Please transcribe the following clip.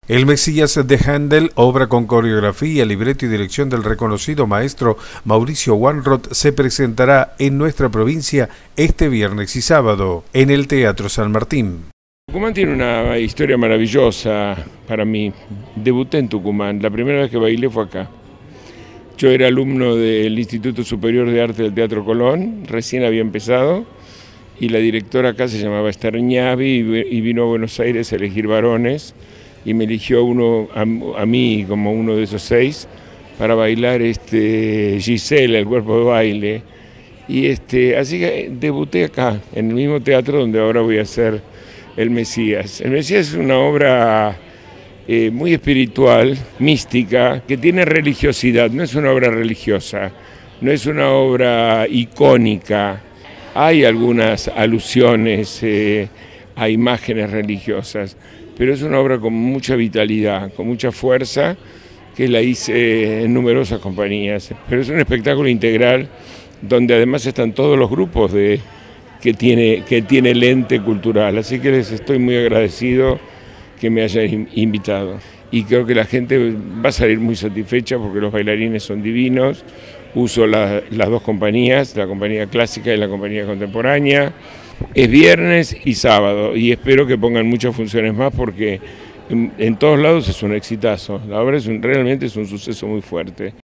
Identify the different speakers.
Speaker 1: El Mesías de Händel, obra con coreografía, libreto y dirección del reconocido maestro Mauricio Wanroth, se presentará en nuestra provincia este viernes y sábado en el Teatro San Martín.
Speaker 2: Tucumán tiene una historia maravillosa para mí. Debuté en Tucumán, la primera vez que bailé fue acá. Yo era alumno del Instituto Superior de Arte del Teatro Colón, recién había empezado, y la directora acá se llamaba Esther Ñavi y vino a Buenos Aires a elegir varones, y me eligió a mí como uno de esos 6 para bailar Gisela, el cuerpo de baile. Y así que debuté acá, en el mismo teatro donde ahora voy a hacer El Mesías. El Mesías es una obra muy espiritual, mística, que tiene religiosidad, no es una obra religiosa, no es una obra icónica. Hay algunas alusiones a imágenes religiosas, pero es una obra con mucha vitalidad, con mucha fuerza, que la hice en numerosas compañías. Pero es un espectáculo integral donde además están todos los grupos que tiene el ente cultural, así que les estoy muy agradecido que me hayan invitado. Y creo que la gente va a salir muy satisfecha porque los bailarines son divinos. Uso las dos compañías, la compañía clásica y la compañía contemporánea. Es viernes y sábado y espero que pongan muchas funciones más porque en todos lados es un exitazo. La obra realmente es un suceso muy fuerte.